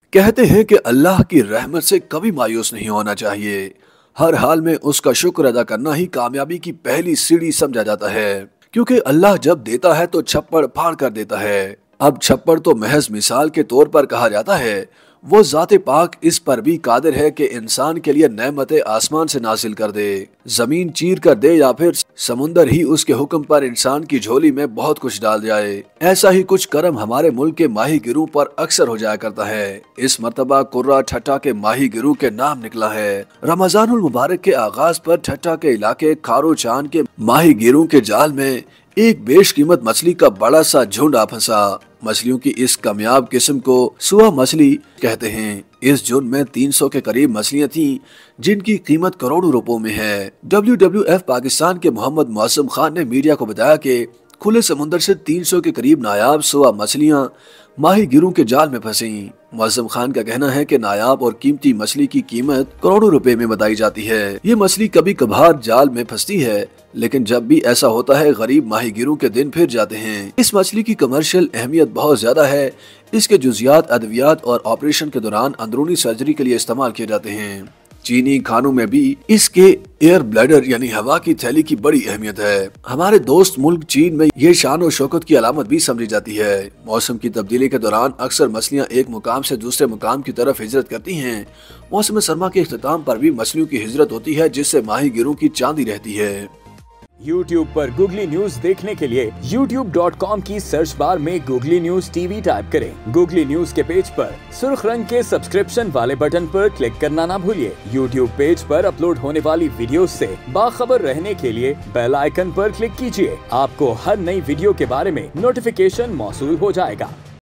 कहते हैं कि अल्लाह की रहमत से कभी मायूस नहीं होना चाहिए। हर हाल में उसका शुक्र अदा करना ही कामयाबी की पहली सीढ़ी समझा जाता है, क्योंकि अल्लाह जब देता है तो छप्पड़ फाड़ कर देता है। अब छप्पड़ तो महज मिसाल के तौर पर कहा जाता है, वो ज़ाते पाक इस पर भी कादिर है कि इंसान के लिए नेमतें आसमान से नाजिल कर दे, जमीन चीर कर दे, या फिर समुंदर ही उसके हुक्म पर इंसान की झोली में बहुत कुछ डाल जाए। ऐसा ही कुछ करम हमारे मुल्क के माही गिरों पर अक्सर हो जाया करता है। इस मर्तबा कुर्रा ठट्टा के माही गिरों के नाम निकला है। रमजानुल मुबारक के आगाज पर ठट्टा के इलाके खारो चांद के माही गिरों के जाल में एक बेशकीमत मछली का बड़ा सा झुंड आ फंसा। मछलियों की इस कामयाब किस्म को सुआ मछली कहते हैं। इस झुंड में 300 के करीब मछलियां थीं, जिनकी कीमत करोड़ों रुपयों में है। WWF पाकिस्तान के मोहम्मद मौसम खान ने मीडिया को बताया कि खुले समुद्र से 300 के करीब नायाब सुआ मछलियां माही गिरों के जाल में फंसी। मौसम खान का कहना है कि नायाब और कीमती मछली की कीमत करोड़ों रुपए में बताई जाती है। ये मछली कभी कभार जाल में फंसती है, लेकिन जब भी ऐसा होता है गरीब माहीगिरों के दिन फिर जाते हैं। इस मछली की कमर्शियल अहमियत बहुत ज्यादा है। इसके जुजियात अद्वियात और ऑपरेशन के दौरान अंदरूनी सर्जरी के लिए इस्तेमाल किए जाते हैं। चीनी खानों में भी इसके एयर ब्लैडर यानी हवा की थैली की बड़ी अहमियत है। हमारे दोस्त मुल्क चीन में ये शान और शौकत की अलामत भी समझी जाती है। मौसम की तब्दीली के दौरान अक्सर मछलियां एक मुकाम से दूसरे मुकाम की तरफ हिजरत करती हैं। मौसम सरमा के इख्तिताम पर भी मछलियों की हिजरत होती है, जिससे माही गिरों की चांदी रहती है। YouTube पर गूगली न्यूज देखने के लिए youtube.com की सर्च बार में गूगली न्यूज TV टाइप करें। गूगली न्यूज के पेज पर सुर्ख रंग के सब्सक्रिप्शन वाले बटन पर क्लिक करना ना भूलिए। YouTube पेज पर अपलोड होने वाली वीडियोस से बाखबर रहने के लिए बेल आइकन पर क्लिक कीजिए। आपको हर नई वीडियो के बारे में नोटिफिकेशन मौसूल हो जाएगा।